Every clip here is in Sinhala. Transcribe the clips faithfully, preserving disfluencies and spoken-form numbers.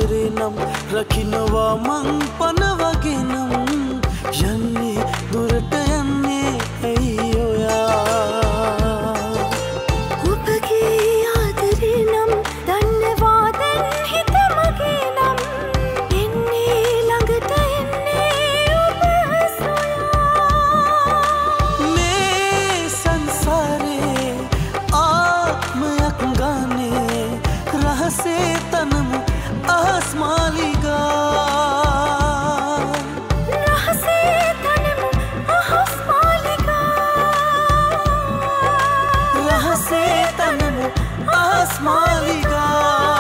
ආදරේ නම් රකින්නවා මං පන වගේ නම් යන්නේ දුරට යන්නේ ඇයි ඔයා ඔබගේ ආදරේ නම් දන්නවා දැන් හිත මගේ නම් එන්නේ ළඟට එන්නේ ඔබ සොයා මේ සංසාරේ ආත්මයක් ගානේ රහසේ තනමු අහස් මාලිගා රහසේ තනමු අහස් මාලිගා රහසේ තනමු අහස් මාලිගා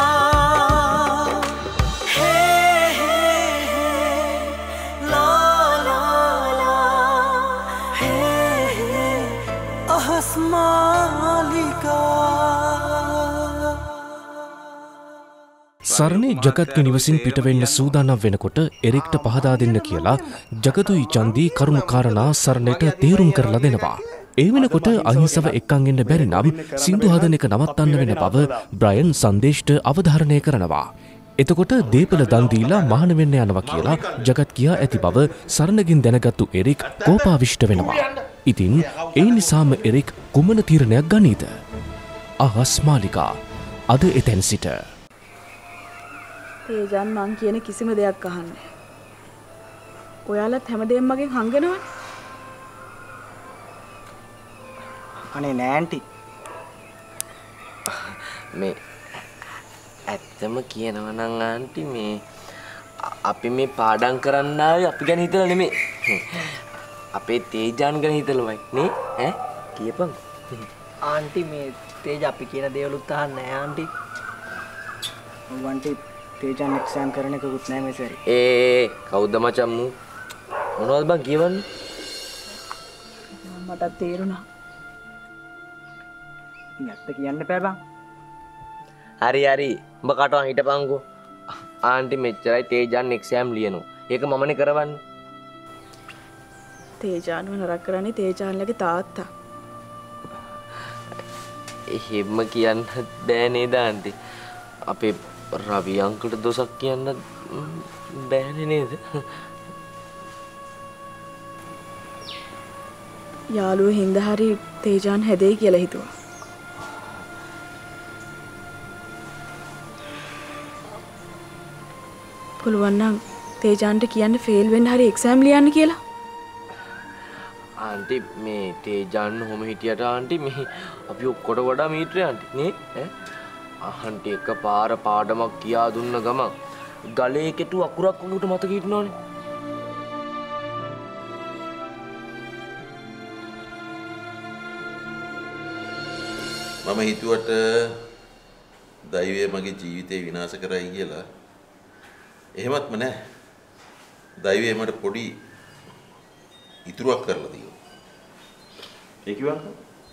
හේ හේ හේ ලා ලා ලා හේ හේ අහස් මාලිගා සරණේ ජගත්ගේ නිවසින් පිටවෙන්න සූදානම් වෙනකොට එරික්ට පහදා දෙන්න කියලා ජගතුයි චන්දී කරුණු කාරණා සරණට තේරුම් කරලා දෙනවා. ඒ වෙනකොට අහිංසව එක්කන් එන්න බැරි නම් සින්දු හදන එක නවත්තන්න වෙන බව බ්‍රයන් සංදේශ්ට අවධාරණය කරනවා. එතකොට දීපල දන් දීලා මහාන වෙන්න යනවා කියලා ජගත් කියා ඇති බව සරණගෙන් දැනගත්තු එරික් කෝපාවිෂ්ඨ වෙනවා. ඉතින් ඒ නිසාම එරික් කුමන තීරණයක් ගනීද? අහස් මාලිකා අද එතෙන් සිට තේජන් මං කියන කිසිම දෙයක් අහන්නේ. ඔයාලත් හැමදේම මගෙන් හංගනවනේ. අනේ නෑ ආන්ටි. මේ ඇත්තම කියනවා නම් ආන්ටි මේ අපි මේ පාඩම් කරන්න ආවේ අපි ගැන හිතලා නෙමෙයි. අපේ තේජාන් ගැන හිතලමයි නේ ඈ කියපන්. ආන්ටි මේ තේජ අපි කියන දේවලුත් අහන්නේ නෑ ආන්ටි. ආන්ටි තේජාන් එක්සෑම් කරන එකකුත් නෑ මේ සැරේ. ඒ කවුද මචං මු මොනවද බං කියවන්නේ? මට තේරුණා. නැත්ත කියන්න බෑ බං. හරි හරි උඹ කටවන් හිටපන්කෝ. ආන්ටි මෙච්චරයි තේජාන් එක්සෑම් ලියනවා. ඒක මමනේ කරවන්නේ. තේජාන්ව නරක කරන්නේ තේජාන්ලගේ තාත්තා. එහෙම කියන්න බෑ නේද ආන්ටි? අපේ රවි අංකල්ට දොසක් කියන්න බෑනේ නේද? යාළුවෝ හින්දා හරි තේජාන් හැදෙයි කියලා හිතුවා. පුළුවන් නම් තේජාන්ට කියන්න ෆේල් වෙන්න හරි එක්සෑම් ලියන්න කියලා. ආන්ටි මේ තේජාන් හොම හිටියට ආන්ටි මේ අපි ඔක්කොට වඩා මීටරේ ආන්ටි නේ ඈ ආන්ටි එක පාර පාඩමක් කියා දුන්න ගමන් ගලේ කෙටු අකුරක් උඩට මතක හිටිනවනේ. මම හිතුවට දෛවය මගේ ජීවිතේ විනාශ කරයි කියලා. එහෙමත්ම නෑ. දෛවය මට පොඩි ඉතුරුවක් කරලා තියෙනවා. ඒ කිව්වද?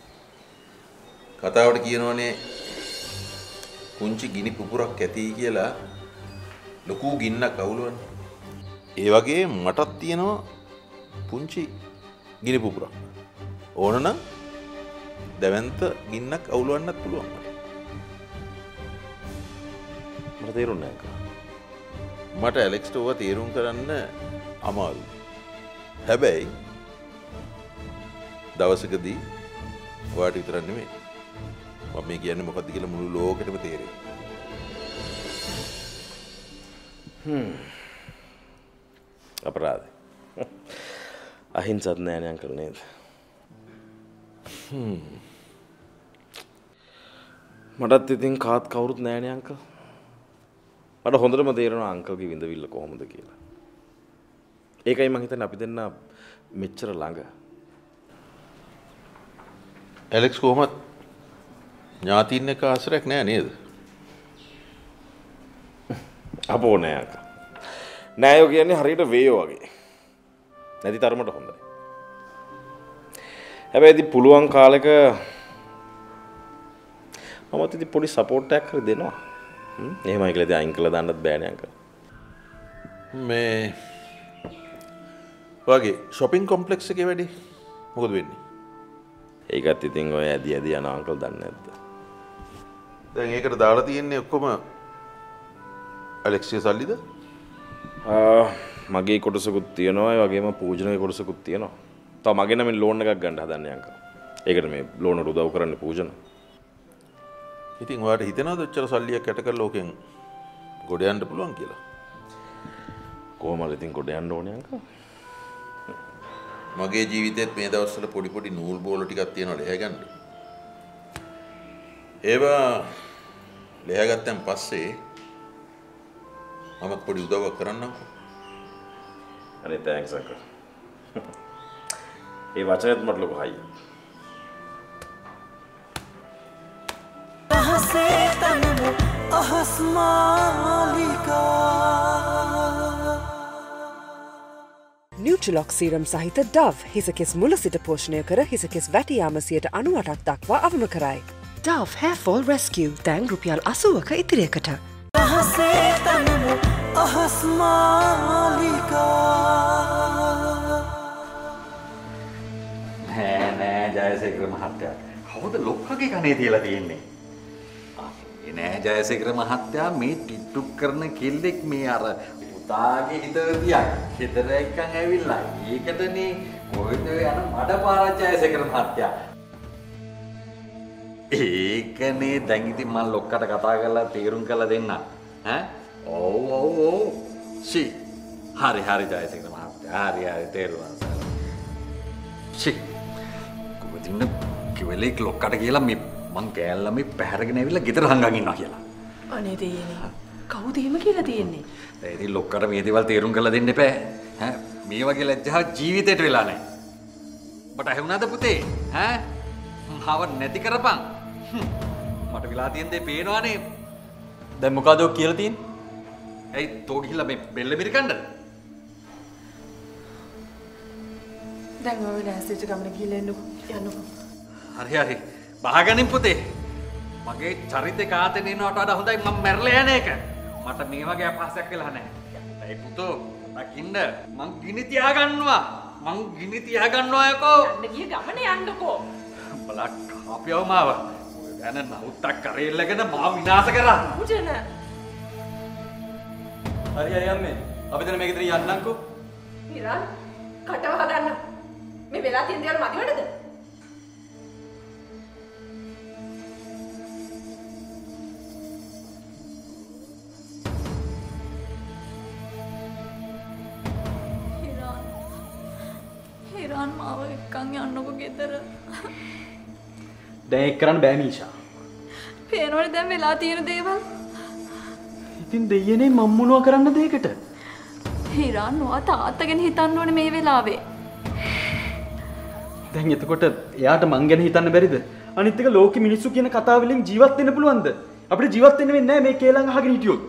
කතාවට කියනවනේ කුංචි ගිනි පුපුරක් ඇති කියලා ලොකු ගින්නක් අවුලවන්නේ. ඒ වගේ මටත් තියෙනවා පුංචි ගිනි පුපුරක්. ඕනනම් දැවැන්ත ගින්නක් අවුලවන්නත් පුළුවන් මට. මට තේරුන්නේ නැහැ. මට ඇලෙක්ස්ට ඕවා තේරුම් කරන්න අමාරුයි. හැබැයි දවසකදී ඔයාට විතරක් නෙමෙයි මම මේ කියන්නේ මොකක්ද කියලා මුළු ලෝකෙටම තේරෙයි. හ්ම්. අපරාධයි. අහිංසත් නෑනේ අංකල් නේද? හ්ම්. මටත් ඉතින් කාත් කවුරුත් නෑනේ අංකල්. මට හොඳටම තේරෙනවා අංකල්ගේ විඳවිල්ල කොහොමද කියලා. ඒකයි මං හිතන්නේ අපි දෙන්න මෙච්චර ළඟ. ඇලෙක්ස් කොහොමද ඥාතින් එක්ක ආශ්‍රයක් නෑ නේද? අපෝ නෑ අංකල්. නෑයෝ කියන්නේ හරියට වේයෝ වගේ. නැති තරමට හොඳයි. හැබැයි ඉතින් පුළුවන් කාලෙක මමත් ඉතින් පොඩි සපෝට් එකක් හරි දෙනවා. හ්ම් එහෙමයි කියලා ඉතින් අයින් කළා දාන්නත් බෑනේ අංකල්. මේ වගේ shopping complex එකේ වැඩි මොකද වෙන්නේ? ඒකත් ඉතින් ඔය ඇදි ඇදි යන අංකල් දන්නේ නැද්ද? දැන් ඒකට දාලා තියෙන්නේ ඔක්කොම ඇලෙක්සිය සල්ලිද? මගේ කොටසකුත් තියෙනවා ඒ වගේම පූජනගේ කොටසකුත් තියෙනවා. තව මගේ නමින් ලෝන් එකක් ගන්න හදන්නේ අංකල්. ඒකට මේ ලෝන් වලට උදව් කරන්න පූජන. ඉතින් ඔයාලට හිතෙනවද ඔච්චර සල්ලියක් යට කරලා ඕකෙන් ගොඩ යන්න පුළුවන් කියලා? කොහොමද ඉතින් ගොඩ යන්න ඕනේ අංකල්? මගේ ජීවිතේත් මේ දවස්වල පොඩි පොඩි නූල් බෝල ටිකක් තියෙනවා ලෙහැ ගන්න. ඒවා ලෙහැ ගත්තන් පස්සේ මමත් පොඩි උදව්වක් කරන්නම්කෝ. අනේ තෑන්ක්ස් අංකල්. ඒ වචනයත් මට ලොකු හයියක්. නියුට්‍රිලොක් සීරම් සහිත ඩව් හිසකෙස් මුල සිට පෝෂණය කර හිසකෙස් වැටි යාම සියයට අනූඅටක් දක්වා අවම කරයි. ඩව් hair fall rescue දැන් රුපියල් අසූවක ඉතිරියකට. නෑ නෑ ජයසේකර මහත්තයා. කවුද ලොක්කගේ කනේ තියලා තියෙන්නේ? ඒ නෑ ජයසේකර මහත්තයා මේ ටික්ටොක් කරන කෙල්ලෙක් මේ අර පුතාගේ හිතවතියක්. හිතර එක්කන් ඇවිල්ලා. ඒකටනේ කොහෙද යන මඩ පාරක් ජයසේකර මහත්තයා. ඒකනේ දැන් ඉතින් මම ලොක්කට කතා කරලා තීරුම් කරලා දෙන්න. ඈ? ඔව් ඔව් ඔව්. සි. හරි හරි ජයසේකර මහත්තයා. හරි හරි තේරුණා සර්. සි. කොහොමද කිවලේ ලොක්කට කියලා මේ මං කෑල්ලා මේ පැහැරගෙන ඇවිල්ලා ගෙදර හංගන් ඉන්නවා කියලා. අනේ දෙයනේ. කවුද එහෙම කියලා තියෙන්නේ? ඒ ඉතින් ලොක්කට මේ දේවල් තේරුම් කරලා දෙන්න එපා. ඈ මේ වගේ ලැජ්ජාවක් ජීවිතේට වෙලා නැහැ. ඔබට ඇහුණාද පුතේ? ඈ මහව නැති කරපන්. මට වෙලා තියෙන දේ පේනවනේ. දැන් මොකද ඔය කියලා තියෙන්නේ? ඇයි තෝ ගිහිල්ලා මේ බෙල්ල මිරිකන්නද? දැන් ඔය ලෑස්තිච්ච ගමන ගිහලා එන්නකො යන්නකො. හරි හරි. බහගනින් පුතේ. මගේ චරිතේ කාතේ නේනවට වඩා හොඳයි මම මැරලා යන එක. මට මේ වගේ අපහාසයක් වෙලා නැහැ. ඒ පුතෝ දකින්න මං ගිනි තියා ගන්නවා. මං ගිනි තියා ගන්නවා යකෝ. යන්න ගිය ගමන යන්නකෝ. බලක් අපියව මාව. ඔය යන නවුත්තක් කරේල්ලගෙන මාව විනාශ කරා. මුජන. හරි හරි අම්මේ. අපි දැන් මේක ඉතින් යන්නම්කෝ. ඉරන් කටව හදන්න. මේ වෙලා තියෙන දේවල් මදි වලද? හිරාන් මාව එක්කන් යන්නකො ගෙදර. දැන් එක් කරන්න බෑ මීෂා. පේනවනේ දැන් වෙලා තියෙන දේවල්. ඉතින් දෙයියනේ මම මොනවා කරන්නද ඒකට? හිරාන් නොआ තාත්තගෙන හිතන්න ඕනේ මේ වෙලාවේ. දැන් එතකොට එයාට මං ගැන හිතන්න බැරිද? අනිත් එක ලෝකෙ මිනිස්සු කියන කතාව වලින් ජීවත් වෙන්න පුළුවන්ද? අපිට ජීවත් වෙන්න වෙන්නේ නැහැ මේ කේලම් අහගෙන හිටියොත්.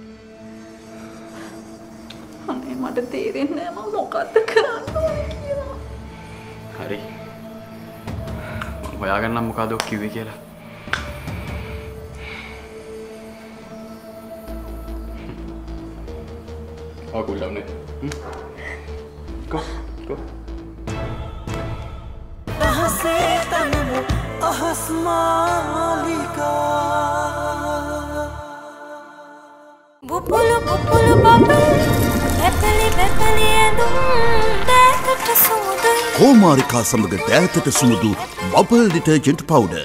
අනේ මට තේරෙන්නේ නැහැ මම මොකද්ද කරන්න ඕනේ කියලා. හරි. හොයාගන්නම් මොකද ඔක් කිව්වේ කියලා. ආ ගුල්ලන්නේ. Go. Go. බුබුලු බුබුලු බබල් පැපලි පැපලි ඇඳුම් දෑතට සුමුදුයි කෝමාරිකා සමග දෑතට සුමුදු බබල් ඩිටර්ජන්ට් පවුඩර්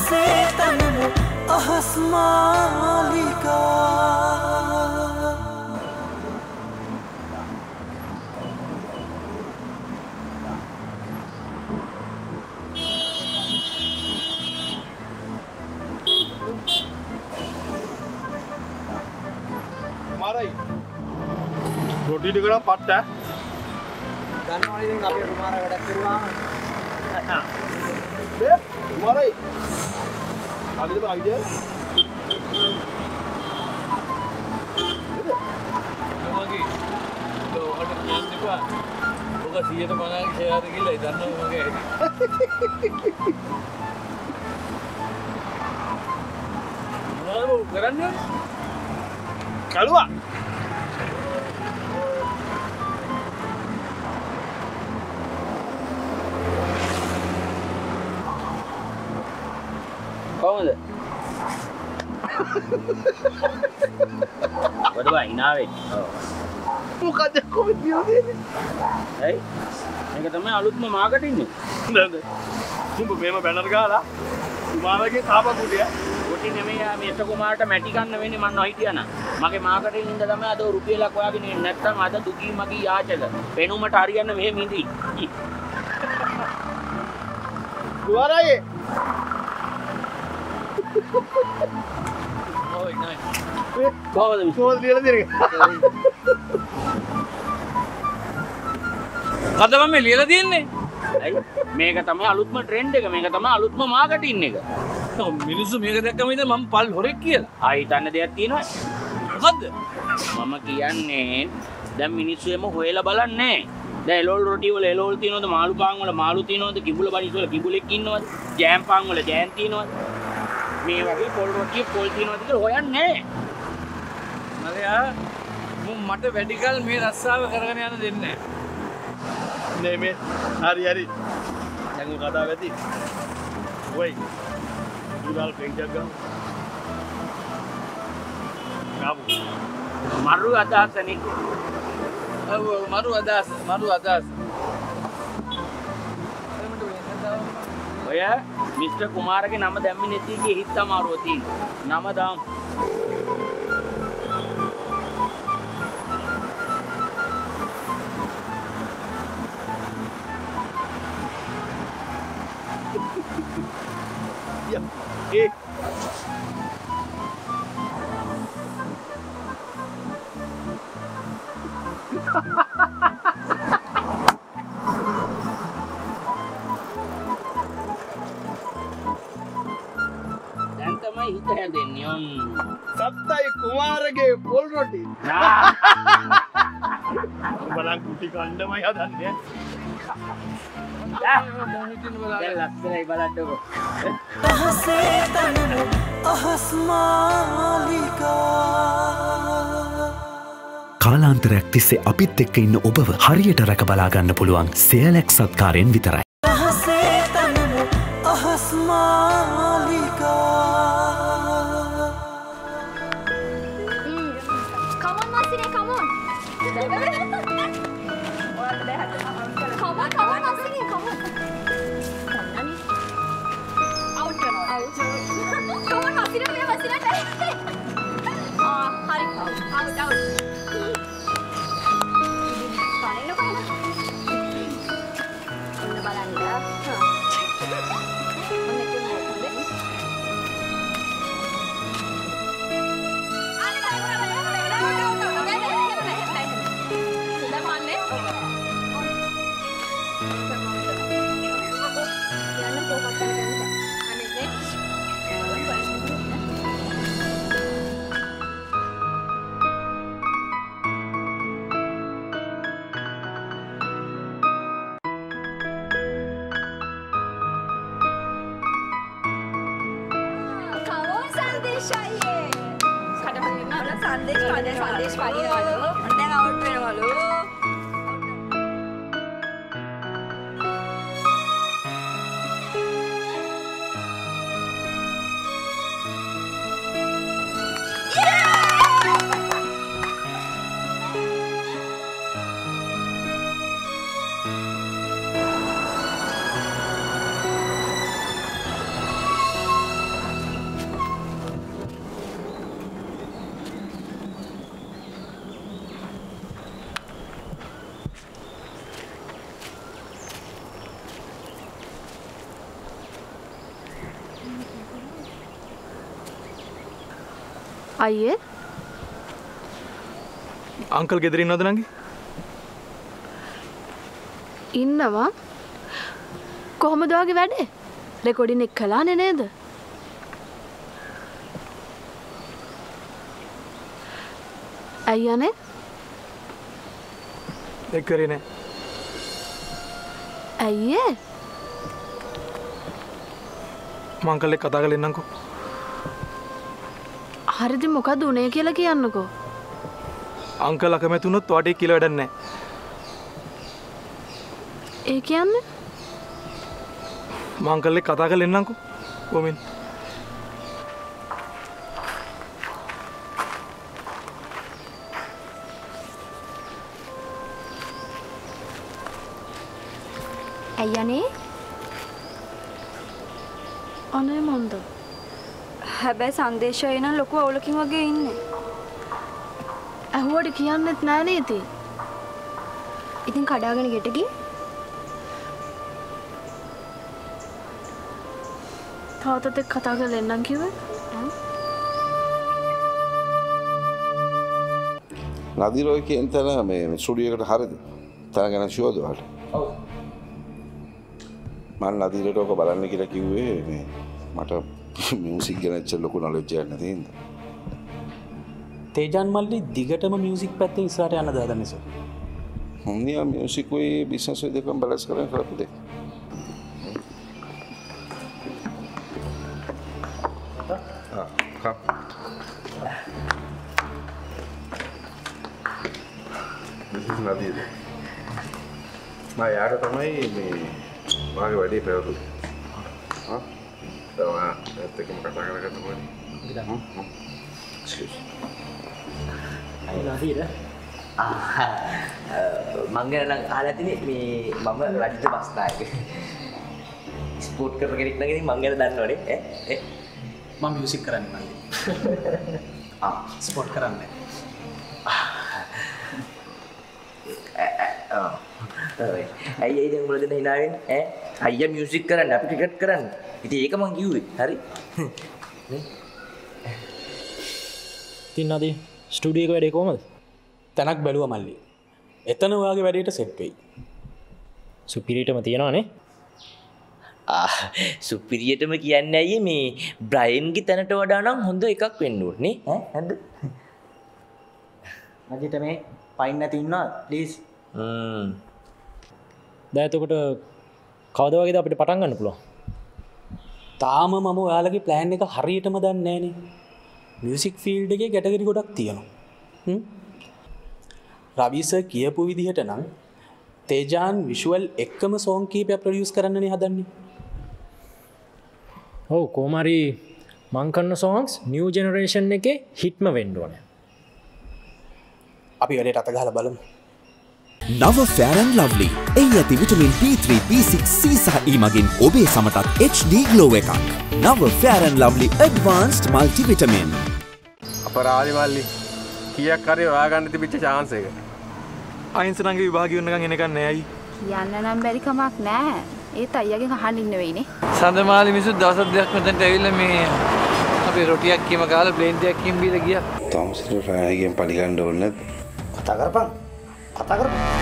रोटी टिकड़ा पट्टा ගන්නවනේ ඉතින් අපි රුමාරා වැඩක් කරුවාම දේ රුමාරයි ආදිද ආයිද මගේ ඔකට කියන්න එපා ඔක සියයට පනහක් ෂෙයාර් ගිහලා ඉදන්නවා මගේ මොනවද කරන්නේ කළුවා කොහොමද? බඩවයි. hina වෙන්නේ. මොකද කොහෙද කියන්නේ? ඇයි? මේක තමයි අලුත්ම මාකටින් එක. නේද? උඹ මේම බැනර් ගහලා කුමාරගේ තාපා කුටිය. කුටි නෙමෙයි ආ මේක කුමාරට මැටි ගන්න වෙන්නේ මන් නොහිටියා නා. මගේ මාකටින් ඉඳ තමයි අද රුපියලක් හොයාගෙන ඉන්නේ. නැත්තම් අද දුකී මගී යාචක. පෙනුමට හරියන්න මෙහෙම ඉඳී. කුමාරයේ ඔය නෑ. කොහොමද කොහොමද ලියලා දෙන්නේ? අද මම ලියලා දෙන්නේ. ඇයි? මේක තමයි අලුත්ම ට්‍රෙන්ඩ් එක. මේක තමයි අලුත්ම මාකටින් එක. මිනිස්සු මේක දැක්කම ඉතින් මම පල් හොරෙක් කියලා. ආ හිතන්න දෙයක් තියෙනවා. මොකද්ද? මම කියන්නේ දැන් මිනිස්සු එම හොයලා බලන්නේ. දැන් එලෝල් රොටි වල එලෝල් තියෙනවද? මාළු පාන් වල මාළු තියෙනවද? කිඹුල බනිස් වල කිඹුලෙක් ඉන්නවද? ජෑම් පාන් වල ජෑම් තියෙනවද? මේ වගේ පොල් රොටිය පොල් තියෙනවද කියලා හොයන්නේ නැහැ. මලයා මම මට වැඩිකල් මේ රස්සාව කරගෙන යන්න දෙන්නේ නැහැ. නේ මේ හරි හරි. දැන් ඔය කතාව ඇති. ඔයි. දුරල් පෙන්ජක් ගන්න. ගාමු. මරු අදහසනේ. ඔව් මරු අදහස මරු අදහස. ඔය මිස්ටර් කුමාරගේ නම දැම්මේ නැති එකේ හිත අමාරුව තියෙනවා. නම දාමු. Ya, eh. දැන් තමයි හිත හැදෙන්නේ. ඔන්න. සත්තයි කුමාරගේ පොල් රොටි. බලන් කුටි කණ්ඩමයි හදන්නේ. දැන් ලස්සනයි බලන්නකො. අහසේ තනමු අහස් මාලිකා. කාලාන්තරයක් තිස්සේ අපිත් එක්ක ඉන්න ඔබව හරියට රැක බලා ගන්න පුළුවන් සෙයලෙක් සත්කාරයෙන් විතරයි. අහසේ තනමු අහස් මාලිකා. Come on, Nasire, come on. Come on, come on, Nasire, come on. Out කරනවා. Out. Come on, Nasire, මේ වසිරට. ආ, හරි. Out, out. පානින්න පාන. ඔන්න බලන්න. संदेश संदेश संदेश वाली वालों अंदर आउट में वालों අයියේ අංකල් ගෙදර ඉන්නවද නංගි? ඉන්නවා. කොහොමද ඔයාගේ වැඩේ? රෙකෝඩින් එක කළානේ නේද? අයියානේ? ඒක කරේ නෑ. අයියේ? මම අංකල් එක්ක කතා කරලා ඉන්නම්කෝ. හරිද මොකද උනේ කියලා කියන්නකෝ. අංකල් අකමැති වුණොත් ඔයාට ඒක කියලා වැඩක් නැහැ. ඒ කියන්නේ? මම අංකල් එක්ක කතා කරලා එන්නම්කෝ. කොමින්. ඇයි අනේ? අනේ මන්ද. හැබැයි සංදේශය එන ලොකු අවුලකින් වගේ ඉන්නේ. ඇහුවට කියන්නෙත් නෑ නේද? ඉතින් කඩාගෙන ගෙට ගියේ. තාත්තත් එක්ක කතා කරලා එන්නම් කිව්වේ. නදීරෝයි කියන තැන මේ ස්ටුඩියෝ එකට හරියද? තැන ගැන ෂුවර්ද ඔයාලට? ඔව්. මම නදීරට ඔක බලන්න කියලා කිව්වේ මේ මට මියුසික් ගැන ඇත්තට ලොකු නොලෙජ් එකක් නැති හින්දා. තේජාන් මල්ලි දිගටම මියුසික් පැත්තෙන් ඉස්සරහට යන්න දාදන්නේ සර්. හොඳියා මියුසික් ඔය බිස්නස් ඔය දෙකම බැලන්ස් කරගෙන කරපු දෙයක්. ආ කම්. This is Nadir. මම යාට තමයි මේ මාගේ වැඩේ පැවරුනේ. හා? තව ඒත් එක්කම කතා කරගන්න ඕනේ. ඉතින් excuse. අය නදීර. ආ මං ගැන නම් අහලා තිනේ මේ මම රජිත බස්නායක. ස්පෝර්ට් කරන කෙනෙක් නම් ඉතින් මං ගැන දන්නවනේ ඈ ඈ මම මියුසික් කරන්නේ මල්ලි. ආ ස්පෝර්ට් කරන්නේ. ඇයි ඇයි දැන් උඹලා දෙන්න hina වෙන්නේ ඈ අයියා මියුසික් කරන්න අපි ක්‍රිකට් කරන්න ඉතින් ඒක මං කිව්වේ හරි නේ ඉතින් නදී ස්ටුඩියෝ එක වැඩේ කොහමද තැනක් බැලුවා මල්ලි එතන ඔයාගේ වැඩේට සෙට් වෙයි සුපිරියටම තියනවානේ ආ සුපිරියටම කියන්නේ අයියේ මේ බ්‍රයන්ගේ තැනට වඩා නම් හොඳ එකක් වෙන්න ඕනේ ඈ හරිද නදීට මේ පයින් නැති ඉන්නවා ප්ලීස් හ්ම් දැන් එතකොට කවද වගේද අපිට පටන් ගන්න පුළුවන්? තාම මම ඔයාලගේ ප්ලෑන් එක හරියටම දන්නේ නැහනේ. මියුසික් ෆීල්ඩ් එකේ කැටගරි ගොඩක් තියෙනවා. හ්ම්. රවි සර් කියපු විදිහට නම් තේජාන් විෂුවල් එක්කම සෝන් කීපයක් ප්‍රොඩියුස් කරන්නනේ හදන්නේ. ඔව් කොහමරි මං කරන songs new generation එකේ හිට්ම වෙන්න ඕනේ. අපි වැඩේට අත ගහලා බලමු. නව Fair and Lovely එහි ඇති vitamin B three B six C සහ E මගින් ඔබේ සමටත් H D glow එකක්. නව Fair and Lovely Advanced Multivitamin. අපරාධි මල්ලි කීයක් හරි හොයාගන්න තිබිච්ච chance එක. අයින්ස්ටයින්ගේ විභාගය වුණ ගමන් එනකන් නෑයි. යන්න නම් බැරි කමක් නෑ. ඒත් අයියාගෙන් අහන්න ඉන්න වෙයිනේ. සඳමාලි මිනිස්සු දවස් දෙකක් මෙතනට ඇවිල්ලා මේ අපි රොටියක් කීම කාලා ප්ලේන් ටිකක් කීම බීලා ගියා. තාමසිට රායගෙන් පරිගන්න ඕනේ නැද්ද? කතා කරපන්. කතා කරපන්.